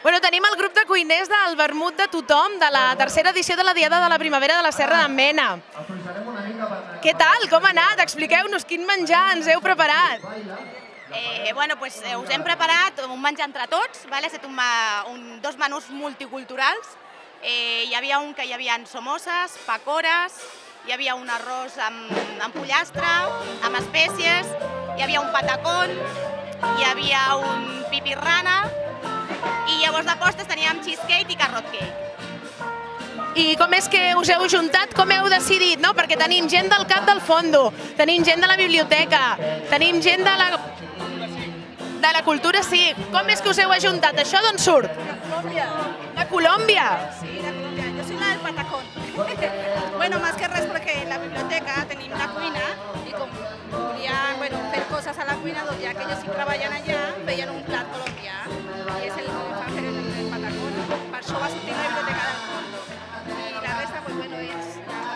Bueno, tenim el grup de cuiners del vermut de tothom, de la tercera edició de la Diada de la Primavera de la Serra d'en Mena. Què tal? Com ha anat? Expliqueu-nos quin menjar ens heu preparat. Bueno, us hem preparat un menjar entre tots, ha estat dos menús multiculturals. Hi havia un que hi havia somoses, pacores, hi havia un arròs amb pollastre, amb espècies, hi havia un patacón, hi havia un pipirrana i llavors de postres teníem cheesecake i carrot cake. I com és que us heu juntat? Com heu decidit? Perquè tenim gent del Cap del Fondo, tenim gent de la biblioteca, tenim gent de la cultura, sí. Com és que us heu ajuntat? Això d'on surt? De Colòmbia. De Colòmbia? Sí, de Colòmbia. Jo soy la del patacón. Bueno, más que res perquè en la biblioteca tenim una cuina i com volien fer coses a la cuina, doncs ja que ells hi treballen allà, feien un plat colombià i és el que fan fer el patacón. Per això va sortir la biblioteca del Fondo. I la resta, és...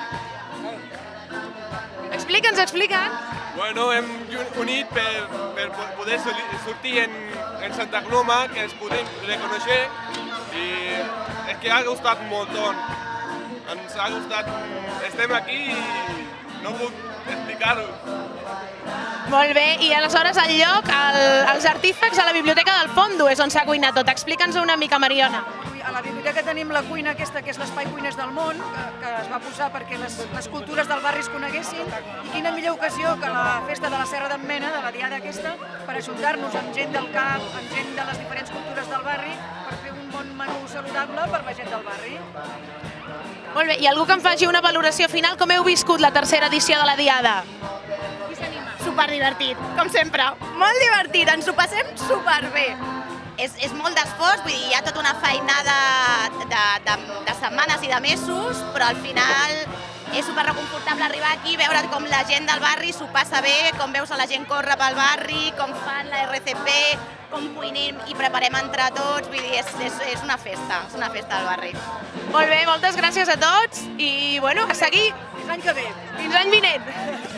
Explica'ns. Bueno, hem unit per poder sortir en Santa Coloma, que ens podem reconèixer i és que ha gustat un muntó. Ens ha gustat, estem aquí i no puc explicar-ho. Molt bé, i aleshores el lloc, els artífecs a la Biblioteca del Fondo és on s'ha cuinat tot. Explica'ns una mica, Mariona. A la biblioteca tenim la cuina aquesta, que és l'Espai Cuiners del Món, que es va posar perquè les cultures del barri es coneguessin, i quina millor ocasió que la festa de la Serra d'en Mena, de la Diada aquesta, per ajuntar-nos amb gent del Cap, amb gent de les diferents cultures del barri, per fer un bon menú saludable per la gent del barri. Molt bé, i algú que em faci una valoració final, com heu viscut la tercera edició de la Diada? Superdivertit, com sempre. Molt divertit, ens ho passem superbé. És molt d'esforç, vull dir, hi ha tota una feinada de setmanes i de mesos, però al final és superreconfortable arribar aquí, veure com la gent del barri s'ho passa bé, com veus a la gent córrer pel barri, com fan la RCP, com cuinem i preparem entre tots, vull dir, és una festa al barri. Molt bé, moltes gràcies a tots i, bueno, a seguir. Fins l'any que ve. Fins l'any vinent.